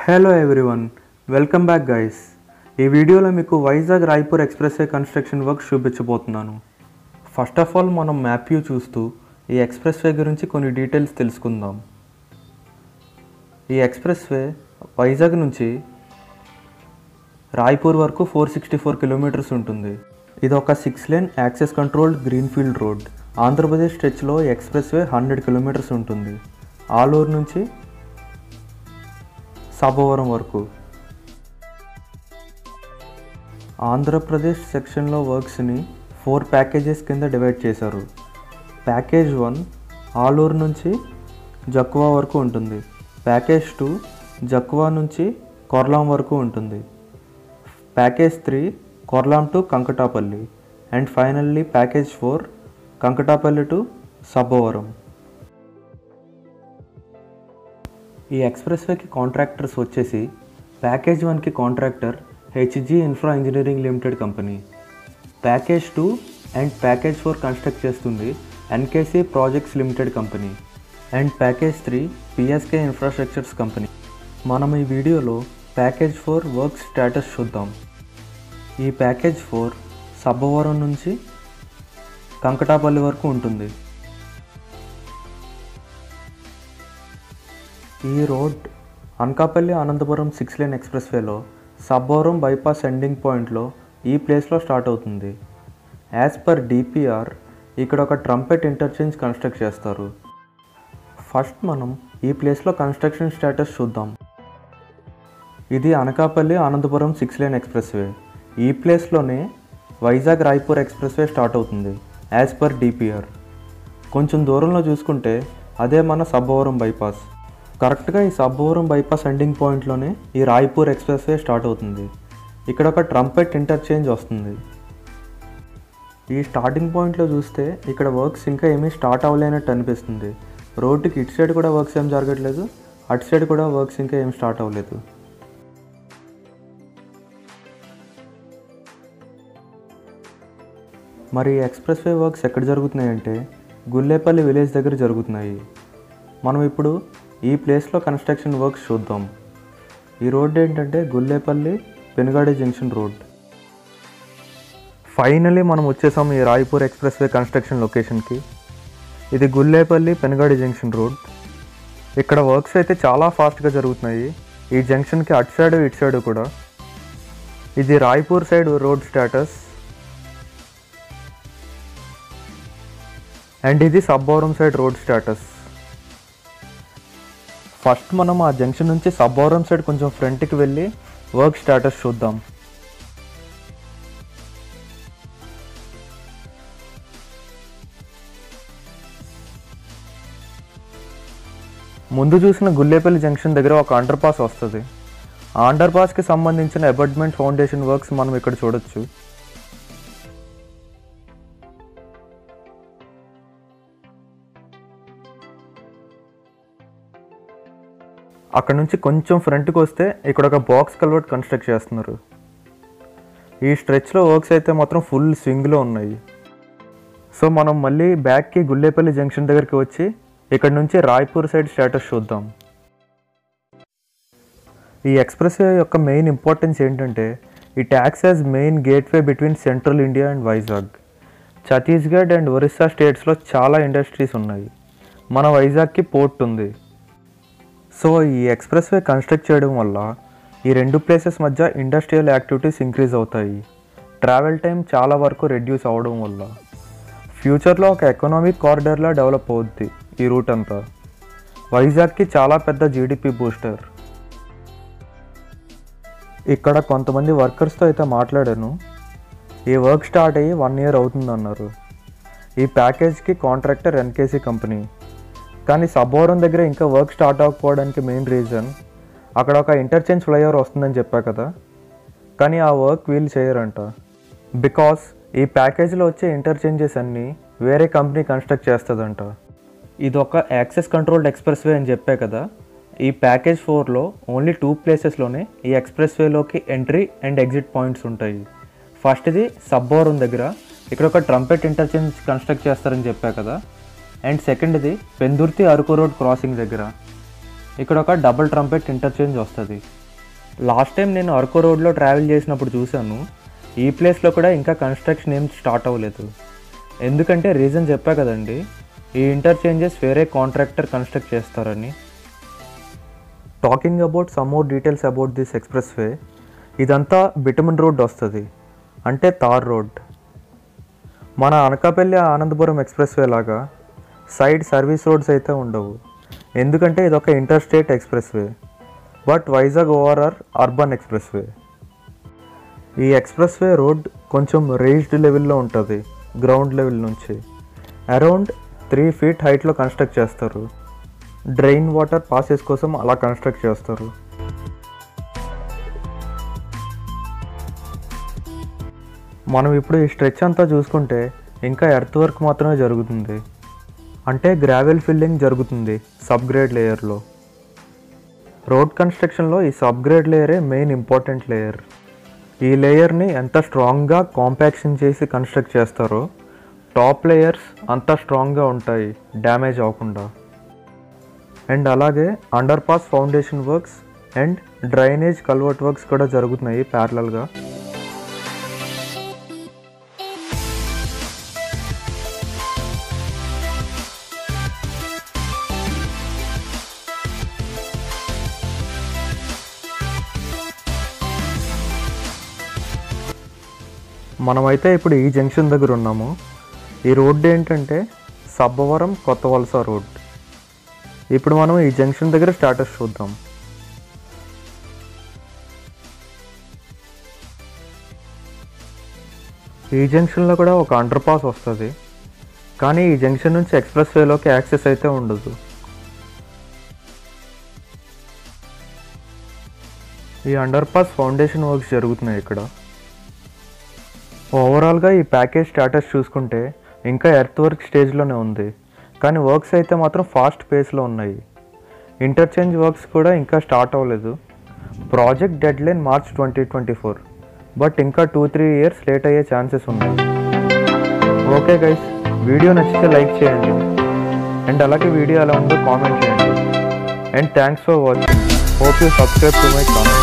Hello everyone, welcome back guys. ఈ వీడియోలో మీకు Vizag Raipur expressway construction work చూపించబోతున్నాను. ఫస్ట్ ఆఫ్ ఆల్ మనం మ్యాప్ వ్యూ చూస్తూ ఈ ఎక్స్ప్రెస్వే గురించి కొన్ని డీటెయిల్స్ తెలుసుకుందాం. ఈ ఎక్స్ప్రెస్వే వైజాగ్ నుంచి రాయ్పూర్ వరకు 464 కిలోమీటర్స్ ఉంటుంది. ఇది ఒక 6 lane access controlled greenfield road. Andhra Pradesh స్ట్రెచ్లో ఎక్స్ప్రెస్వే 100 కిలోమీటర్స్ ఉంటుంది. ఆలూరు నుంచి సబ్బవరం వరకు. ఆంధ్రప్రదేశ్ సెక్షన్లో వర్క్స్ని 4 ప్యాకేజెస్ కింద డివైడ్ చేశారు. ప్యాకేజ్ 1 ఆలూరు నుంచి జక్కువా వరకు ఉంటుంది. ప్యాకేజ్ 2 జక్కువా నుంచి కొర్లాం వరకు ఉంటుంది. Package 3 Korlam to Kankatapalli. And finally package 4 Kankatapalli to Sabbavaram. ఈ ఎక్స్ప్రెస్వేకి కాంట్రాక్టర్స్ వచ్చేసి ప్యాకేజ్ 1కి contractor HG infra engineering limited company. Package 2 and package 4 construct చేస్తుంది NKC projects limited company. And package 3 PSK infrastructures company. మనం ఈ వీడియోలో ప్యాకేజ్ 4 వర్క్ స్టేటస్ చూద్దాం. ఈ ప్యాకేజ్ 4 సబ్బవరం నుంచి కంకటాపల్లి వరకు ఉంటుంది. ఈ రోడ్ అనకాపల్లి అనంతపురం 6 లేన్ ఎక్స్ప్రెస్వేలో సబ్బవరం బైపాస్ ఎండింగ్ పాయింట్లో ఈ ప్లేస్లో స్టార్ట్ అవుతుంది. యాజ్ పర్ డిపిఆర్ ఇక్కడ ఒక ట్రంపెట్ ఇంటర్చేంజ్ కన్స్ట్రక్ట్ చేస్తారు. ఫస్ట్ మనం ఈ ప్లేస్లో కన్స్ట్రక్షన్ స్టేటస్ చూద్దాం. ఇది అనకాపల్లి అనంతపురం 6 లేన్ ఎక్స్ప్రెస్వే. ఈ ప్లేస్లోనే వైజాగ్ రాయ్పూర్ ఎక్స్ప్రెస్వే స్టార్ట్ అవుతుంది యాజ్ పర్ డిపిఆర్. కొంచెం దూరంలో చూసుకుంటే అదే మన సబ్బవరం బైపాస్. కరెక్ట్గా ఈ సబ్బవరం బైపాస్ ఎండింగ్ పాయింట్లోనే ఈ రాయ్పూర్ ఎక్స్ప్రెస్వే స్టార్ట్ అవుతుంది. ఇక్కడ ఒక ట్రంపెట్ ఇంటర్చేంజ్ వస్తుంది. ఈ స్టార్టింగ్ పాయింట్లో చూస్తే ఇక్కడ వర్క్స్ ఇంకా ఏమీ స్టార్ట్ అవ్వలేనట్టు అనిపిస్తుంది. రోడ్డుకి ఇటు సైడ్ కూడా వర్క్స్ ఏం జరగట్లేదు, అటు సైడ్ కూడా వర్క్స్ ఇంకా ఏం స్టార్ట్ అవ్వలేదు. మరి ఎక్స్ప్రెస్వే వర్క్స్ ఎక్కడ జరుగుతున్నాయంటే గుల్లేపల్లి విలేజ్ దగ్గర జరుగుతున్నాయి. మనం ఇప్పుడు ఈ ప్లేస్లో కన్స్ట్రక్షన్ వర్క్స్ చూద్దాం. ఈ రోడ్ ఏంటంటే Gullepalli Penugadi junction road. Finally మనం వచ్చేసాం ఈ రాయ్పూర్ ఎక్స్ప్రెస్వే కన్స్ట్రక్షన్ లొకేషన్కి. ఇది గుల్లేపల్లి పెనుగాడి జంక్షన్ రోడ్. ఇక్కడ వర్క్స్ అయితే చాలా ఫాస్ట్గా జరుగుతున్నాయి. ఈ జంక్షన్కి అటు సైడ్ ఇటు సైడ్ కూడా. ఇది Raipur side road status. And ఇది Sabbavaram side road status. First మనం ఆ జంక్షన్ నుంచి సబ్బవరం సైడ్ కొంచెం ఫ్రంట్కి వెళ్ళి వర్క్ స్టేటస్ చూద్దాం. ముందు చూసిన గుల్లేపల్లి జంక్షన్ దగ్గర ఒక అండర్ పాస్ వస్తుంది. ఆ అండర్ పాస్కి సంబంధించిన అబాట్మెంట్ ఫౌండేషన్ వర్క్స్ మనం ఇక్కడ చూడొచ్చు. అక్కడ నుంచి కొంచెం ఫ్రంట్కి వస్తే ఇక్కడ ఒక బాక్స్ కల్వర్ట్ కన్స్ట్రక్ట్ చేస్తున్నారు. ఈ స్ట్రెచ్లో వర్క్స్ అయితే మాత్రం ఫుల్ స్వింగ్లో ఉన్నాయి. సో మనం మళ్ళీ బ్యాక్కి గుల్లేపల్లి జంక్షన్ దగ్గరికి వచ్చి ఇక్కడ నుంచి రాయ్పూర్ సైడ్ స్టేటస్ చూద్దాం. ఈ ఎక్స్ప్రెస్వే యొక్క మెయిన్ ఇంపార్టెన్స్ ఏంటంటే it acts as main gateway between central India and Vizag. Chhattisgarh and Orissa స్టేట్స్లో చాలా ఇండస్ట్రీస్ ఉన్నాయి. మన వైజాగ్కి పోర్ట్ ఉంది. సో ఈ ఎక్స్ప్రెస్వే కన్స్ట్రక్ట్ చేయడం వల్ల ఈ రెండు ప్లేసెస్ మధ్య ఇండస్ట్రియల్ యాక్టివిటీస్ ఇంక్రీజ్ అవుతాయి. ట్రావెల్ టైం చాలా వరకు రెడ్యూస్ అవ్వడం వల్ల ఫ్యూచర్లో ఒక ఎకనామిక్ కారిడార్లా డెవలప్ అవుద్ది ఈ రూట్ అంతా. వైజాగ్కి చాలా పెద్ద జీడిపి బూస్టర్. ఇక్కడ కొంతమంది వర్కర్స్తో అయితే మాట్లాడాను. ఈ వర్క్ స్టార్ట్ అయ్యి 1 year అవుతుందన్నారు. ఈ ప్యాకేజ్కి కాంట్రాక్టర్ ఎన్కేసీ కంపెనీ. కానీ సబ్బవరం దగ్గర ఇంకా వర్క్ స్టార్ట్ అవ్వకపోవడానికి మెయిన్ రీజన్ అక్కడ ఒక ఇంటర్చేంజ్ ఫ్లైఓవర్ వస్తుందని చెప్పా కదా, కానీ ఆ వర్క్ వీళ్ళు చేయరంట. బికాస్ ఈ ప్యాకేజ్లో వచ్చే ఇంటర్చేంజెస్ అన్నీ వేరే కంపెనీ కన్స్ట్రక్ట్ చేస్తుందంట. ఇది ఒక యాక్సెస్ కంట్రోల్డ్ ఎక్స్ప్రెస్వే అని చెప్పా కదా. ఈ ప్యాకేజ్ 4లో ఓన్లీ 2 ప్లేసెస్లోనే ఈ ఎక్స్ప్రెస్వేలోకి ఎంట్రీ అండ్ ఎగ్జిట్ పాయింట్స్ ఉంటాయి. ఫస్ట్ది సబ్బవరం దగ్గర, ఇక్కడ ఒక ట్రంపెట్ ఇంటర్చేంజ్ కన్స్ట్రక్ట్ చేస్తారని చెప్పా కదా. అండ్ సెకండ్ది పెందుర్తి అరకు రోడ్ క్రాసింగ్ దగ్గర. ఇక్కడ ఒక డబుల్ ట్రంపెట్ ఇంటర్చేంజ్ వస్తుంది. లాస్ట్ టైం నేను అరకు రోడ్లో ట్రావెల్ చేసినప్పుడు చూశాను. ఈ ప్లేస్లో కూడా ఇంకా కన్స్ట్రక్షన్ ఏం స్టార్ట్ అవ్వలేదు. ఎందుకంటే రీజన్ చెప్పా కదండి, ఈ ఇంటర్చేంజెస్ వేరే కాంట్రాక్టర్ కన్స్ట్రక్ట్ చేస్తారని. Talking about some more details about this express way, ఇదంతా బిటమిన్ రోడ్ వస్తుంది, అంటే తార్ రోడ్. మన అనకాపల్లి ఆనందపురం ఎక్స్ప్రెస్ వే లాగా సైడ్ సర్వీస్ రోడ్స్ అయితే ఉండవు, ఎందుకంటే ఇదొక inter state express way. But Vizag ORR urban express way. ఈ ఎక్స్ప్రెస్ వే రోడ్ కొంచెం రేజ్డ్ లెవెల్లో ఉంటుంది, గ్రౌండ్ లెవెల్ నుంచి. అరౌండ్ 3 feet హైట్లో కన్స్ట్రక్ట్ చేస్తారు. డ్రైన్ వాటర్ పాసెస్ కోసం అలా కన్స్ట్రక్ట్ చేస్తారు. మనం ఇప్పుడు ఈ స్ట్రెచ్ అంతా చూసుకుంటే ఇంకా ఎర్త్ వర్క్ మాత్రమే జరుగుతుంది, అంటే గ్రావెల్ ఫిల్లింగ్ జరుగుతుంది సబ్ గ్రేడ్ లేయర్లో. రోడ్ కన్స్ట్రక్షన్లో ఈ సబ్ గ్రేడ్ లేయరే మెయిన్ ఇంపార్టెంట్ లేయర్. ఈ లేయర్ని ఎంత స్ట్రాంగ్గా కాంపాక్షన్ చేసి కన్స్ట్రక్ట్ చేస్తారో టాప్ లేయర్స్ అంత స్ట్రాంగ్గా ఉంటాయి, డ్యామేజ్ అవ్వకుండా. అండ్ అలాగే under pass foundation works and drainage culvert works కూడా జరుగుతున్నాయి ప్యారలల్గా. మనమైతే ఇప్పుడు ఈ జంక్షన్ దగ్గర ఉన్నాము. ఈ రోడ్డు ఏంటంటే సబ్బవరం కొత్త వలస రోడ్. ఇప్పుడు మనం ఈ జంక్షన్ దగ్గర స్టాటస్ చూద్దాం. ఈ జంక్షన్లో కూడా ఒక అండర్ పాస్ వస్తుంది, కానీ ఈ జంక్షన్ నుంచి ఎక్స్ప్రెస్ వేలోకి యాక్సెస్ అయితే ఉండదు. ఈ అండర్ పాస్ ఫౌండేషన్ వర్క్స్ జరుగుతున్నాయి ఇక్కడ. ఓవరాల్గా ఈ ప్యాకేజ్ స్టాటస్ చూసుకుంటే ఇంకా ఎర్త్ వర్క్ స్టేజ్లోనే ఉంది, కానీ వర్క్స్ అయితే మాత్రం ఫాస్ట్ పేస్లో ఉన్నాయి. ఇంటర్చేంజ్ వర్క్స్ కూడా ఇంకా స్టార్ట్ అవ్వలేదు. ప్రాజెక్ట్ డెడ్లైన్ March 2024, బట్ ఇంకా 2-3 years లేట్ అయ్యే ఛాన్సెస్ ఉన్నాయి. ఓకే గైస్, వీడియో నచ్చితే లైక్ చేయండి, అండ్ అలాగే వీడియో ఎలా ఉందో కామెంట్ చేయండి. And thanks for watching. Hope you subscribe to my channel.